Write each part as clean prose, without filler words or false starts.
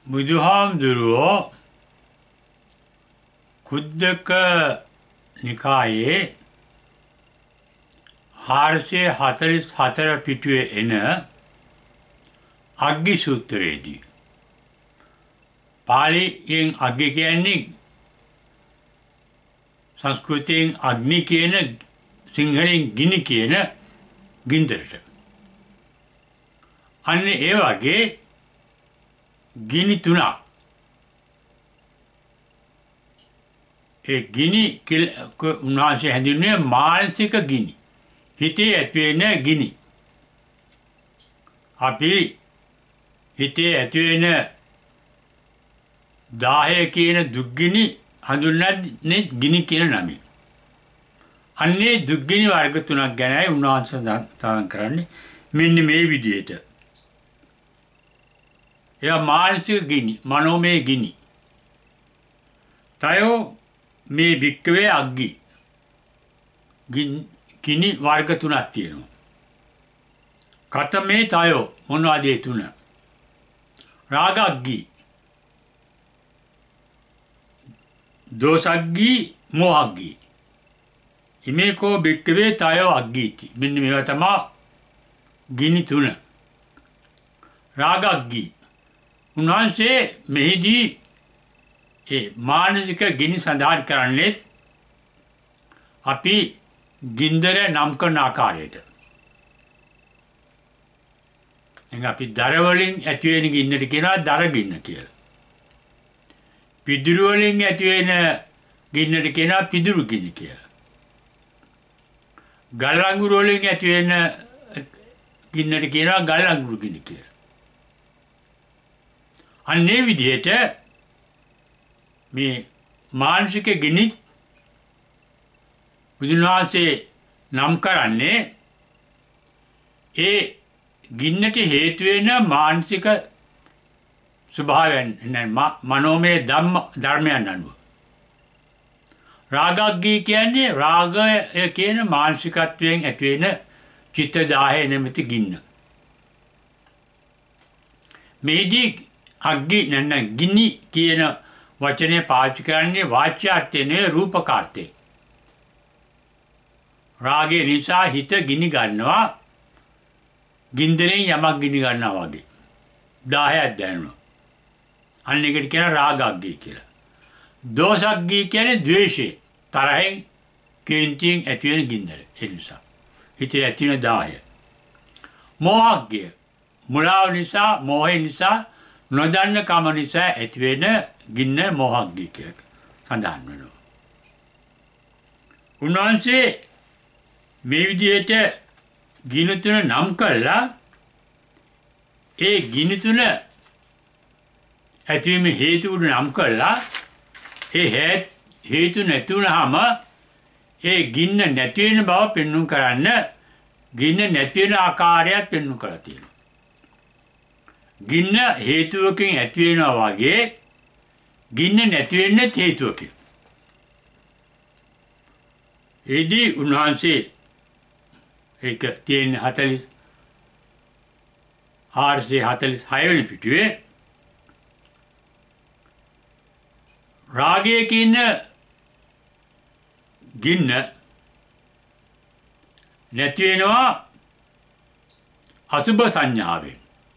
බුදුහාමුදුරුවෝ කුද්දක නිකායේ 444 පිටුවේ එන අග්ගි සූත්‍රයේදී පාලියෙන් අග්ගි කියන්නේ සංස්කෘතයෙන් අග්නි කියන සිංහලෙන් ගිනි කියන ගින්දරට. අන්න ඒ වගේ ගිනි තුනක්. ඒ ගිනි උන්වහන්සේ හැඳින්වුවේ මානසික ගිනි. හිතේ ඇතිවෙන ගිනි. අපි හිතේ ඇතිවෙන 10 කියන දුක්ගිනි හඳුන්වන්නේ ගිනි කියන නමින්. අන්නේ දුක්ගිනි වර්ග තුනක් ගැනයි උන්වහන්සේ සඳහන් කරන්නේ මෙන්න මේ විදිහට. එයා මානසික ගිනි, මනෝමය ගිනි. තයෝ මේ භික්කවේ අග්ගි. ගිනි වර්ග තුනක් තියෙනවා. කතමේ තයෝ මොනවද ඒ තුන? රාගග්ගි, දෝසග්ගි, මෝහග්ගි. ඉමේකෝ භික්කවේ තයෝ අග්ගීති. මෙන්න මේවා තමයි ගිනි තුන. රාගග්ගි. උන්වහන්සේ මෙහිදී ඒ මානසික ගිනි සඳහන් කරන්නේ අපි ගින්දර නම් කරන ආකාරයට. එහෙනම් අපි දර වලින් ඇති වෙන ගින්නට කියනවා දර ගින්න කියලා. පිදුරු වලින් ඇති වෙන ගින්නට කියනවා පිදුරු ගින්න කියලා. ගල් අඟුරු වලින් ඇති වෙන ගින්නට කියනවා ගල් අඟුරු ගින්න කියලා. අන්නේ විදිහට මේ මානසික ගිනි බුදුන් වහන්සේ නම් කරන්නේ ඒ ගින්නට හේතු වෙන මානසික ස්වභාවයන් මනෝමය ධර්මයන් අනුව. රාගග්ගී කියන්නේ රාගය කියන මානසිකත්වයෙන් ඇති වෙන චිත්ත 10 නැමැති ගින්න. මේදී අග්ගි නැත්නම් ගිනි කියන වචනේ පාවිච්චි කරන්නේ වාච්‍යාර්ථය නෙවෙයි රූපකාර්ථය. රාගය නිසා හිත ගිනි ගන්නවා. ගින්දරෙන් යමක් ගිනි ගන්නවා වගේ. 10ක් දැනෙනවා. අන්න එකට කියන රාගග්ගී කියලා. දෝසග්ගී කියන්නේ ද්වේෂය. තරහෙන් කේන්තියෙන් ඇති වෙන ගින්දර. ඒ නිසා හිතේ ඇති වෙන 10. මෝහග්ගය. මුලාව නිසා, මෝහය නිසා, නොදන්න කම නිසා ඇති වෙන ගින්න මෝහග්ගී කියලා සඳහන් වෙනවා. උන්වහන්සේ මේ විදිහට ගිනි තුන නම් කළා. ඒ ගිනි තුන ඇතිවීම හේතු නම් කළා. ඒ හේතු නැති වුනහම ඒ ගින්න නැති වෙන බව පෙන්වන්න කරන්න ගින්න නැති වෙන ආකාරයත් පෙන්වන්න කරලා තියෙනවා. ගින්න හේතුවකින් ඇති වෙනවා වගේ ගින්න නැති වෙන්නේ හේතුවකින්. එදී උන්වහන්සේ ඒක තියෙන 446 වෙනි පිටුවේ රාගය කියන ගින්න නැති වෙනවා අසුභ සංඥාවෙන්.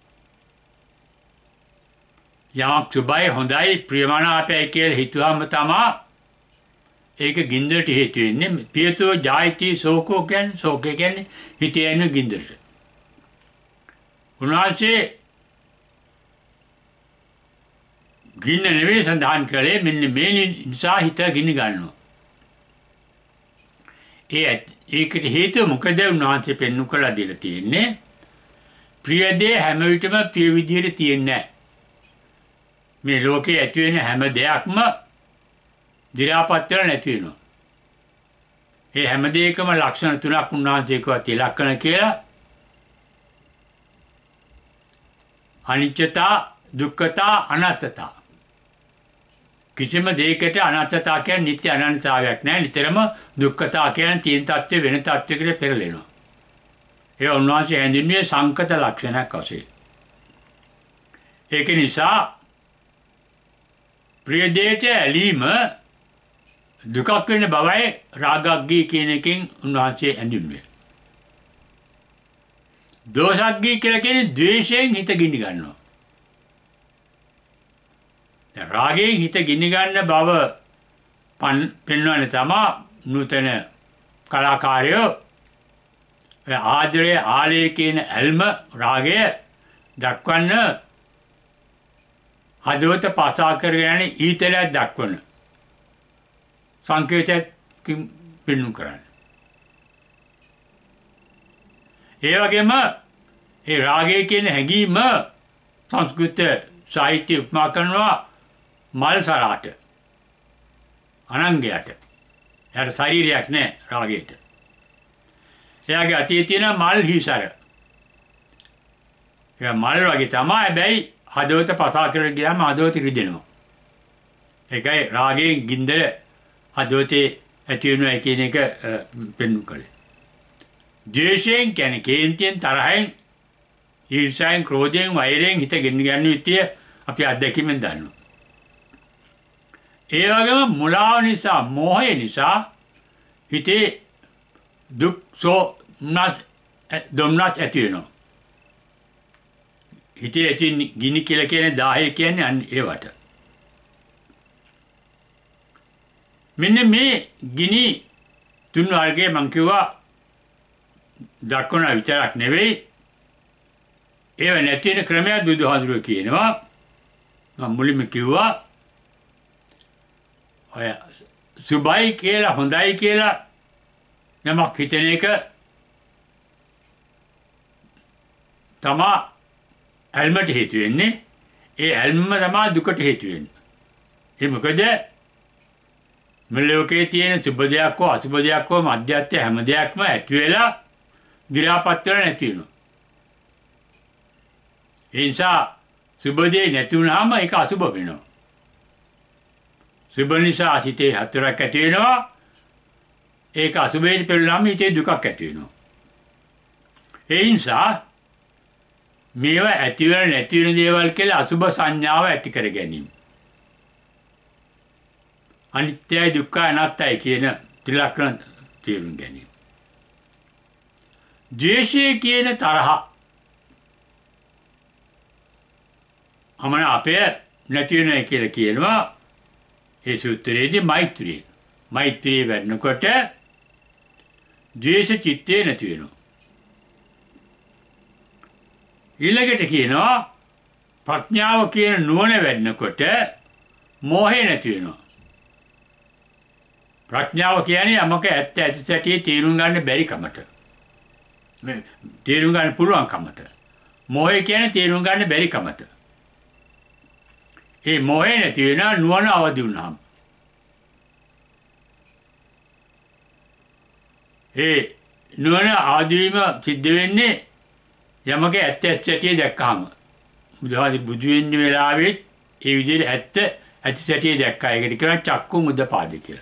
යමක් සුභයි හොඳයි ප්‍රියමනාපයි කියලා හිතුවම තමයි ඒක ගින්දරට හේතු වෙන්නේ. පියතෝ ජායති සෝකෝ කියන්නේ සෝකේ කියන්නේ හිතේ එන ගින්දරට. උන්වහන්සේ ගින්න නෙවෙයි සඳහන් කළේ මෙන්න මේ නිසා හිත ගිනි ගන්නවා. ඒකට හේතුව මොකද උන්වහන්සේ පෙන්වු කළා දෙලා තියෙන්නේ. ප්‍රිය දේ හැම විටම ප්‍රිය විදියට තියෙන්නේ නැහැ. මේ ලෝකේ ඇති වෙන හැම දෙයක්ම දිරාපත් වෙලා නැති වෙනවා. ඒ හැම දෙයකම ලක්ෂණ තුනක් උන්වහන්සේ කිව්වා තිලක්ෂණ කියලා. අනිත්‍යතා, දුක්ඛතා, අනාත්තතා. කිසිම දෙයකට අනාත්තතා කියන්නේ නිත්‍ය අනන්තතාවයක් නැහැ. නිතරම දුක්ඛතා කියන්නේ තියෙන තත්ත්වය වෙන තත්ත්වයකට පෙරලෙනවා. ඒ උන්වහන්සේ හැඳින්වුවේ සංකත ලක්ෂණයක් වශයෙන්. ඒක නිසා ප්‍රිය දෙයට ඇලීම දුකක් වෙන බවයි රාගග්ගී කියන එකෙන් උන්වහන්සේ ඇඳුන්නේ. දෝසග්ගී කියලා කියන්නේ ද්වේෂයෙන් හිත ගිනි ගන්නවා. දැන් රාගයෙන් හිත ගිනි ගන්න බව පෙන්වන්නේ තමයි නූතන කලාකාරයෝ ආදරය ආලය කියන ඇල්ම රාගය දක්වන්න හදවත පසා කරගෙන ඊතලයක් දක්වන සංකේතයකින් පෙන්වු කරන්නේ. ඒ වගේම ඒ රාගය කියන හැඟීම සංස්කෘත සාහිත්‍ය උපමා කරනවා මල් සරාට අනංගයට. එයාට ශරීරයක් නැහැ රාගයට. එයාගේ අතේ තියෙන මල් හිසර. ඒ මල් වගේ තමයි හැබැයි හදවත පසා කරගෙන ගියාම හදවත රිදෙනවා. ඒකයි රාගයෙන් ගින්දර හදවතේ ඇති වෙනවා කියන එක පෙන්වු කළේ. ද්වේෂයෙන් කියන්නේ කේන්තියෙන් තරහෙන් ඊර්ෂ්‍යාවෙන් ක්‍රෝධයෙන් වෛරයෙන් හිත ගෙන්න ගන්න විදිය අපි අත්දැකීමෙන් දන්නවා. ඒ වගේම මුලාව නිසා මෝහය නිසා හිතේ දුක් දුම්නස් ඇති වෙනවා. හිතේ ඇති ගිනි කියලා කියන්නේ 10 කියන්නේ අන්න ඒවට. මෙන්න මේ ගිනි තුන් වර්ගයේ මං කිව්වා දක්වන විතරක් නෙවෙයි ඒව නැති වෙන ක්‍රමයක් බුදුහාමුදුරුවෝ කියනවා. මම මුලින්ම කිව්වා ඔය සුභයි කියලා හොඳයි කියලා යමක් හිතන එක තමා ඇල්මට හේතු වෙන්නේ. ඒ ඇල්ම තමයි දුකට හේතු වෙන්නේ. ඒ මොකද මේ ලෝකයේ තියෙන සුබ දෙයක් හෝ අසුබ දෙයක් හෝ මධ්‍යස්ථ හැම දෙයක්ම ඇති වෙලා විරාපත් වෙලා නැති වෙනවා. ඒ නිසා සුබ දෙය නැති වුනහම ඒක අසුබ වෙනවා. සුබ නිසා සිතේ හතරක් ඇති වෙනවා. ඒක අසුබයෙන් පෙළලාම හිතේ දුකක් ඇති වෙනවා. ඒ නිසා මේවා ඇති වෙන නැති වෙන දේවල් කියලා අසුබ සංඥාව ඇති කර ගැනීම. අනිත්‍යයි දුක්ඛයි අනාත්තයි කියන ත්‍රිලක්ෂණ තේරුම් ගැනීම. ද්වේෂය කියන තරහ අමන අපේ නැති වෙනයි කියලා කියනවා. ඒ සූත්‍රයේදී මෛත්‍රිය. මෛත්‍රිය වැඩනකොට ද්වේෂ චිත්තේ නැති වෙනවා. ඊළඟට කියනවා ප්‍රඥාව කියන නුවණ වැඩනකොට මෝහය නැති වෙනවා. ප්‍රඥාව කියන්නේ යමක ඇත්ත ඇති සැටියේ තේරුම් ගන්න බැරි කමට. මේ තේරුම් ගන්න පුළුවන් කමට. මෝහය කියන්නේ තේරුම් ගන්න බැරි කමට. ඒ මෝහය නැති වෙනා නුවණ අවදි වුණාම. ඒ නුවණ ආදීම සිද්ධ වෙන්නේ යමක ඇත්ත ඇති දැක්කාම. බුදුහාදී බුදු වෙන්න වෙලාවෙත් ඒ විදිහට ඇත්ත ඇති සැටියේ දැක්කා. ඒකට කියනවා චක්කු මුද්දපාද කියලා.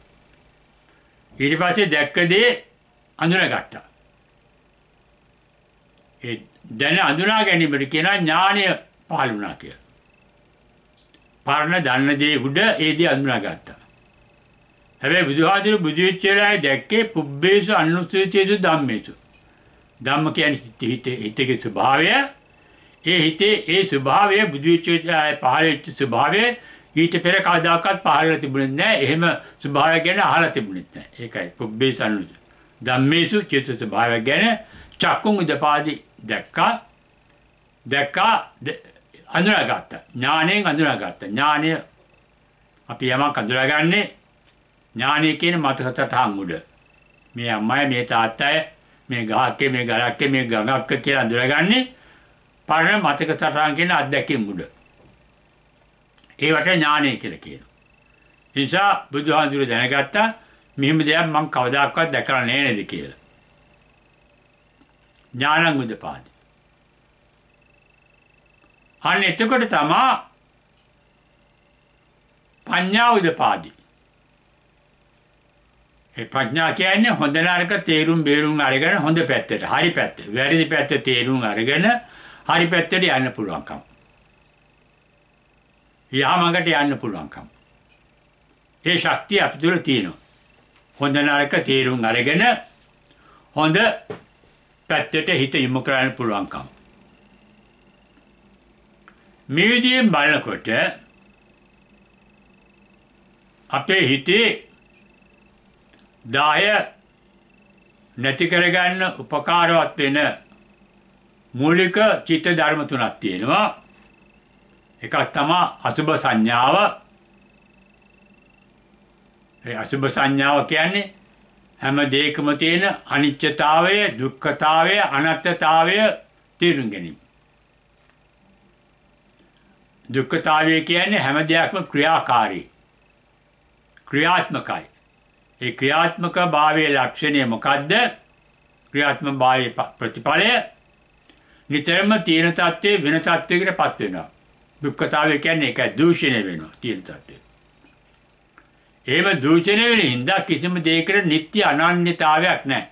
ඊට පස්සේ දැක්ක දේ අඳුනගත්තා. ඒ දැන අඳුනා ගැනීමට කියනවා ඥානය පහළ වුණා කියලා. පරණ දන්න දේ උඩ ඒ දේ අඳුනාගත්තා. හැබැයි බුදුහාමුදුරු බුදු වෙච්ච වෙලාවේ දැක්කේ පුබ්බේසු අනුස්සතියේසු ධම්මේසු. ධම්ම කියන්නේ හිතේ ස්වභාවය. ඒ හිතේ ඒ ස්වභාවය බුදු වෙච්ච වෙලාවේ පහළ වෙච්ච ස්වභාවය ඊට පෙර කවදාකවත් පහළලා තිබුණේ නැහැ. එහෙම ස්වභාවය ගැන අහලා තිබුණෙත් නැහැ. ඒකයි පුබ්බේසු අනුස්සති. ධම්මේසු චේතස ස්වභාවය ගැන චක්කුං උදපාදි දැක්කා අඳුනාගත්තා. ඥාණයෙන් අඳුනාගත්තා. ඥානය අපි යමක් අඳුනාගන්නේ ඥානය කියන මතකතටහන් උඩ. මේ අම්මයි මේ තාත්තයි මේ ගහක්කේ මේ ගලක්කේ මේ ගඟක්ක කියලා අඳුරගන්නේ පරණ මතකතටහන් කියන අත්දැකීම් උඩ. ඒවට ඥානය කියලා කියනවා. ඒ නිසා බුදුහාමුදුරුවෝ දැනගත්තා මෙහෙම දෙයක් මම කවදාකවත් දැකලා නැහැ නේද කියලා. ඥානං උදපාදි. අන්න එතකොට තමයි පඤ්ඤා උදපාදි. ඒ ප්‍රඥා කියන්නේ හොඳ නරක තේරුම් බේරුම් අරගෙන හොඳ පැත්තට, හරි පැත්ත, වැරදි පැත්ත තේරුම් අරගෙන හරි පැත්තට යන්න පුළුවන්කම. යහමඟට යන්න පුළුවන්කම. ඒ ශක්තිය අපි තුළ තියෙනවා. හොඳ නරක තේරුම් අරගෙන හොඳ පැත්තට හිත යොමු කරන්න පුළුවන්කම. මේ විදිහෙන් බලනකොට අපේ හිතේ 10 නැති කරගන්න උපකාරවත් වෙන මූලික චිත්ත ධර්ම තුනක් තියෙනවා. එකක් තමයි අසුභ සංඥාව. ඒ අසුභ සංඥාව කියන්නේ හැම දෙයකම තියෙන අනිත්‍යතාවය, දුක්ඛතාවය, අනාත්මතාවය තේරුම් ගැනීම. දුක්ඛතාවය කියන්නේ හැම දෙයක්ම ක්‍රියාකාරී, ක්‍රියාත්මකයි. ඒ ක්‍රියාත්මක භාවයේ ලක්ෂණය මොකද්ද? ක්‍රියාත්මක භාවයේ ප්‍රතිඵලය නිතරම තියෙන තත්ත්වයේ වෙන තත්ත්වයකට පත් වෙනවා. දුක්ඛතාවය කියන්නේ ඒකයි, දූෂණය වෙනවා තියෙන තත්ත්වය. එහෙම දූෂණය වෙන හින්දා කිසිම දෙයකට නිත්‍ය අනන්‍යතාවයක් නැහැ.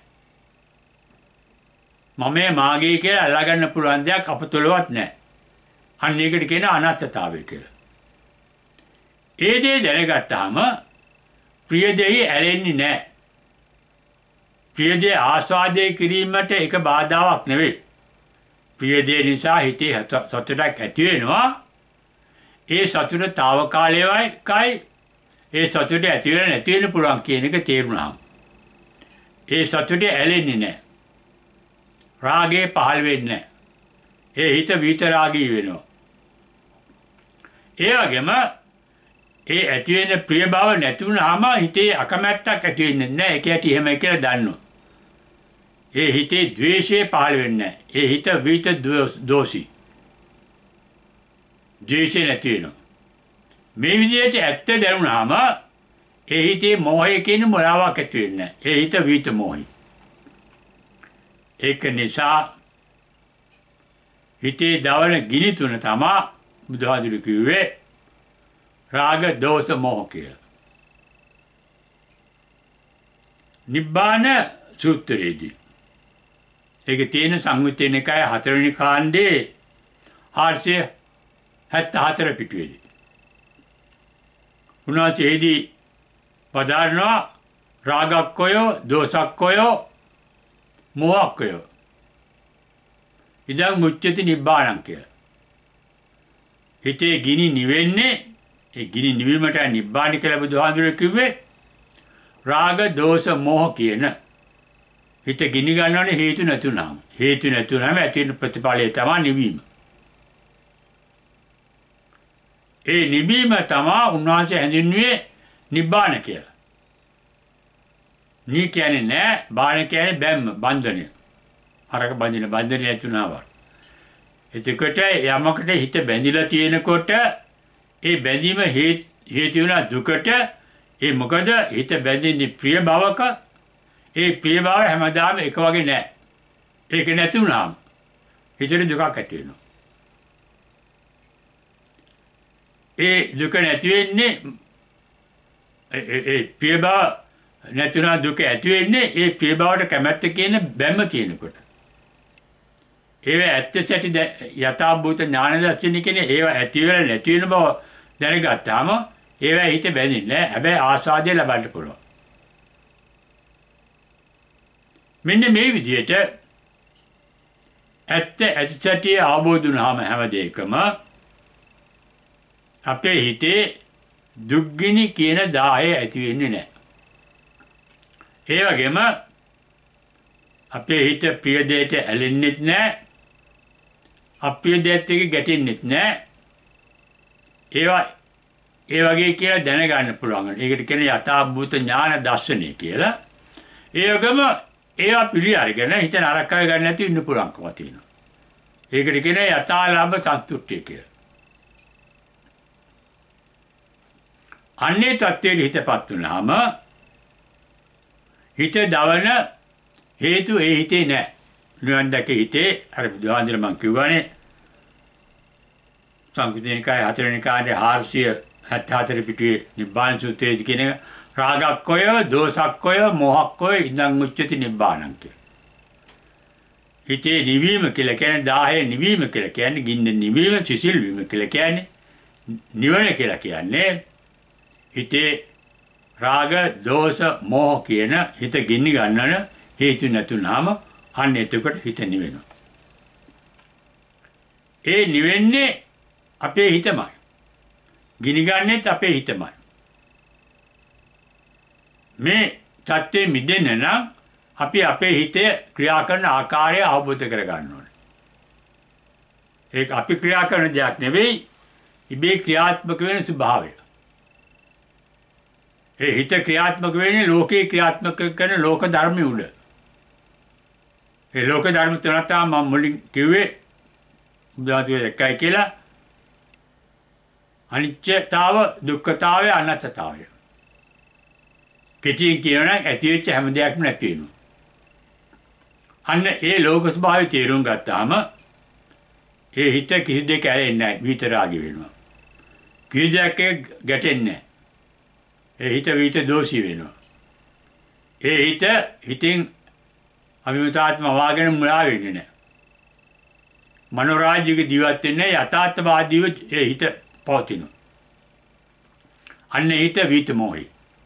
මමයේ මාගේ කියලා අල්ලගන්න පුළුවන් දෙයක් අප තුළවත් නැහැ. අන්න ඒකට කියන අනාත්මතාවය කියලා. ඒ දේ දැනගත්තාම ප්‍රිය දෙයි ඇලෙන්නේ නැහැ. ප්‍රිය දේ ආස්වාදේ කිරීමට එක බාධාවක් නෙවෙයි. ප්‍රිය දේ නිසා හිතේ සතුටක් ඇති වෙනවා. ඒ සතුට తాවකාලිකයි. ඒ සතුට ඇති වෙලා නැති වෙන්න පුළුවන් කියන එක තේරුණාම ඒ සතුට ඇලෙන්නේ නැහැ. රාගේ පහළ වෙන්නේ නැහැ. ඒ හිත විතරාගී වෙනවා. ඒ වගේම ඒ ඇති වෙන ප්‍රිය බව නැති වුනහම හිතේ අකමැත්තක් ඇති වෙන්නේ නැහැ. ඒක ඇති එහෙමයි කියලා දන්නවා. ඒ හිතේ ද්වේෂය පහළ වෙන්නේ නැහැ. ඒ හිත විත දෝෂී. ද්වේෂය නැති වෙනවා. මේ විදිහට ඇත්ත දැනුණාම ඒ හිතේ මෝහය කියන මොලාවක් ඇති වෙන්නේ නැහැ. ඒ හිත විත මෝහයි. ඒක නිසා හිතේ දවන ගිනි තුන තමයි බුදුහාමුදුරු කිව්වේ රාග, දෝෂ, මෝහ කියලා. නිබ්බාන සූත්‍රයේදී ඒක තියෙන සංයුත්තේ නිකාය 4 වෙනි කාණ්ඩේ 474 පිටුවේදී. උනාචේදී පදාරනවා රාගක්කය, දෝසක්කය, මෝහක්කය. ඉදං මුච්චති නිබ්බාණං කියලා. හිතේ ගිනි නිවෙන්නේ, ඒ ගිනි නිවීමට නිබ්බාණ කියලා බුදුහාමුදුරුවෝ කිව්වේ රාග, දෝෂ, මෝහ කියන හිත ගිනි ගන්නවනේ හේතු නැතුණාම. හේතු නැතුණාම ඇති වෙන ප්‍රතිඵලය තමයි නිවීම. ඒ නිවීම තමයි උන්වහන්සේ හැඳින්වුවේ නිබ්බාන කියලා. නී කියන්නේ නෑ, බාන කියන්නේ බැම්ම, බන්ධනය. අරක බඳින බන්ධනය නැතුණාවා. එතකොට යමකට හිත බැඳිලා තියෙනකොට ඒ බැඳීම හේතු වෙන දුකට ඒ මොකද හිත බැඳින්නේ ප්‍රිය භවක. ඒ ප්‍රිය භව හැමදාම එක වගේ නෑ. ඒක නැතුණාම හිතේ දුකක් ඇති වෙනවා. ඒ දුක නැති වෙන්නේ ඒ ප්‍රිය භව නැතුණා දුක ඇති වෙන්නේ ඒ ප්‍රිය භවට කැමැත්ත කියන බැම්ම තියෙනකොට. ඒව ඇත්ත සැටි යථාභූත ඥාන දර්ශන කියන්නේ ඒව ඇති වෙලා නැති වෙන බව දැනගත්තාම ඒව හිත බැඳින්නේ නැහැ. හැබැයි ආස්වාදය ලබන්න පුළුවන්. මෙන්න මේ විදිහට ඇත්ත ඇති අවබෝධ වුණාම හැම දෙයකම අපේ හිතේ දුක්ගිනි කියන 10 ඇති වෙන්නේ නැහැ. ඒ වගේම අපේ හිත ප්‍රිය දෙයට ඇලෙන්නෙත් නැහැ. අප්‍රිය දෙයට ගැටෙන්නෙත් නැහැ. ඒවා ඒ වගේ කියලා දැනගන්න පුළුවන්. ඒකට කියන යථාභූත ඥාන දර්ශනය කියලා. ඒ වගේම ඒවා පිළි අරගෙන හිත නරක කරගන්න නැති ඉන්න පුළුවන්කම තියෙනවා. ඒකට කියන යථාලාභ සන්තුෂ්ටිය කියලා. අන්නේ තත්ත්වයට හිතපත් වුණාම හිත දවන හේතු ඒ හිතේ නැහැ. නිවන් දැක හිතේ අර බුදුහාඳුන මං කිව්වනේ සංකෘතිනිකාය 4 වෙනි කාණ්ඩේ 474 පිටුවේ නිබ්බාන සූත්‍රයේදී කියන රාගක්කය, දෝසක්කය, මෝහක්කය ඉදං මුච්චති නිබ්බාණං කියලා. හිතේ නිවීම කියලා කියන්නේ 10 නිවීම කියලා කියන්නේ ගින්න නිවීම, සිසිල් වීම කියලා කියන්නේ නිවන කියලා කියන්නේ හිතේ රාග, දෝෂ, මෝහ කියන හිත ගිනි ගන්නන හේතු නැතුණාම අන්න එතකොට හිත නිවෙනවා. ඒ නිවෙන්නේ අපේ හිතමයි. ගිනි ගන්නෙත් අපේ හිතමයි. මේ තත්ත්වෙ මිදෙන්න නම් අපි අපේ හිතේ ක්‍රියා කරන ආකාරය අවබෝධ කරගන්න ඕනේ. ඒක අපි ක්‍රියා කරන දෙයක් නෙවෙයි, ඉබේ ක්‍රියාත්මක වෙන ස්වභාවය. ඒ හිත ක්‍රියාත්මක වෙන්නේ ලෝකේ ක්‍රියාත්මක කරන ලෝක ධර්මයේ උඩ. ඒ ලෝක ධර්ම තුනක් තමයි මම මුලින් කිව්වේ. උදාහරණයක් එකයි කියලා. අනිත්‍යතාව, දුක්ඛතාවය, අනාත්මතාවය. කෙටියෙන් කියනවා ඇති වෙච්ච හැම දෙයක්ම නැති වෙනවා. අන්න ඒ ලෝක ස්වභාවය තේරුම් ගත්තාම ඒ හිත කිසි දෙයක ඇලෙන්නේ නැහැ, විතරාගි වෙනවා. කිසි දෙයක ගැටෙන්නේ නැහැ. ඒ හිත විත දෝෂී වෙනවා. ඒ හිත හිතින් අභිමතාත්ම වාගෙන මුලා වෙන්නේ නැහැ. මනෝරාජ්‍යක ජීවත් වෙන්නේ යථාර්ථවාදීව ඒ හිත පවතිනවා. අන්න හිත විත මොහි.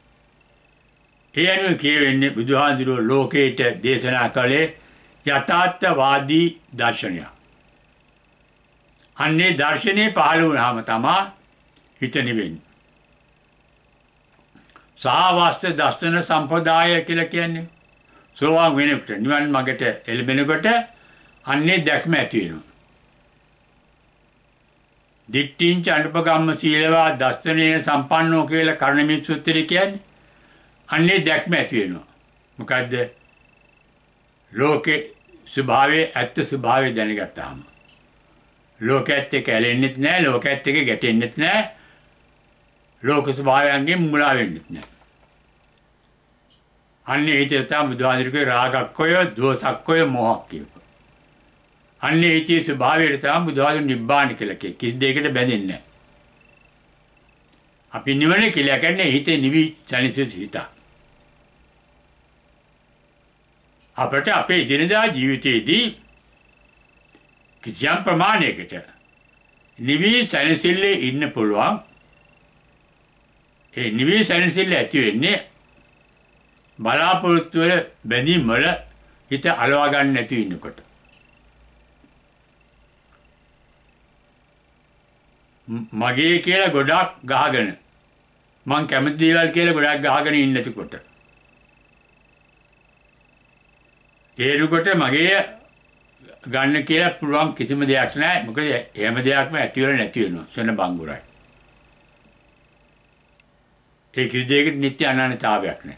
ඒ අනුව කියවෙන්නේ බුදුහාඳුරෝ ලෝකේට දේශනා කළේ යථාර්ථවාදී දර්ශනය. අන්නේ දර්ශනේ පහළ වුණාම තමයි හිත නිවෙන්නේ. සාවස්ත දර්ශන සම්ප්‍රදාය කියලා කියන්නේ සෝවාන් වෙනකොට නිවන් මාර්ගයට එළඹෙනකොට අන්නේ දැක්ම ඇති වෙනවා. දිට්ඨිංච අනුපගම්ම සීලවා දර්ශනේන සම්පන්නෝ කියලා කර්ණමී සූත්‍රය කියන්නේ අන්නේ දැක්ම ඇති වෙනවා. මොකද්ද? ලෝකේ ස්වභාවයේ ඇත්ත ස්වභාවය දැනගත්තාම ලෝකයේත් එක්ක ඇලෙන්නෙත් නැහැ, ලෝකයේත් එක්ක ගැටෙන්නෙත් නැහැ, ලෝක ස්වභාවයන්ගෙන් මුලා වෙන්නෙත් නැහැ. අන්නේ හිතේ තමයි බුදුහාමුදුරුවෝ රාගක්කය, දෝසක්කය, මෝහක්කය. අන්නේ හිතේ ස්වභාවයට තමයි බුදුහාමුදුරුවෝ නිබ්බාන කියලා කියේ. කිසි දෙයකට බැඳෙන්නේ නැහැ. අපි නිවන කියලා කියන්නේ හිතේ නිවි සනිසිත හිත. අපට අපේ දිනදා ජීවිතයේදී කිසියම් ප්‍රමාණයකට නිවි සනිසිල්ලේ ඉන්න පුළුවන්. ඒ නිවි සනිසිල්ල ඇති වෙන්නේ බලාපොරොත්තු වල බැඳීම් වල හිත අලවා ගන්න නැති ඉන්නකොට. මගේ කියලා ගොඩක් ගහගෙන මං කැමති දේවල් කියලා ගොඩක් ගහගෙන ඉන්නකොට තේරුකොට මගේ ගන්න කියලා පුළුවන් කිසිම දෙයක් නැහැ. මොකද හැම දෙයක්ම ඇති වෙලා නැති වෙනවා. සෙන බංගුරයි. ඒ කිසි දෙයකට නිත්‍ය අනන්‍යතාවයක් නැහැ.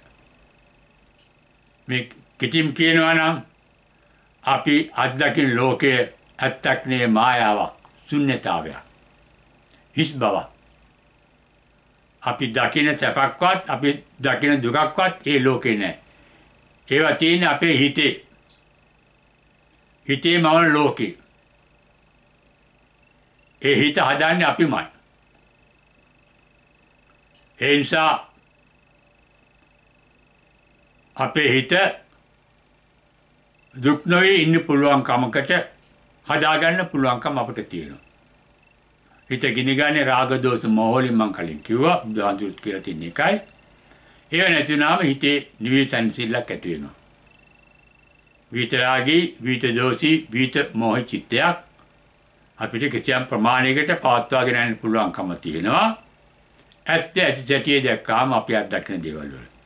මේ කිතිම් කියනවා නම් අපි අත්දකින ලෝකයේ ඇත්තක් නේ මායාවක්, ශුන්‍යතාවයක්, හිස් බවක්. අපි දකින සැපක්වත්, අපි දකින දුකක්වත් ඒ ලෝකේ නැහැ. ඒවා තියෙන්නේ අපේ හිතේ. හිතේ මවන ලෝකේ. ඒ හිත හදන්නේ අපිමයි. ඒ නිසා අපේ හිත දුක් නොවේ ඉන්න පුළුවන් කමකට හදාගන්න පුළුවන්කම අපිට තියෙනවා. හිත ගිනිගන්නේ රාග දෝෂ මොහ වලින් මම කලින් කිව්වා. බුදුහාමුදුරුවෝ කියලා තියෙන එකයි. ඒ නැතිවම හිතේ නිවිසන්සිල්ලක් ඇති වෙනවා. විතරාගී, විත දෝෂී, විත මොහ චිත්තයක් අපිට කිසියම් ප්‍රමාණයකට පවත්වාගෙන යන්න පුළුවන්කම තියෙනවා. ඇත්ත ඇති සැටියේ දැක්කාම අපි අත්දකින දේවල් වල.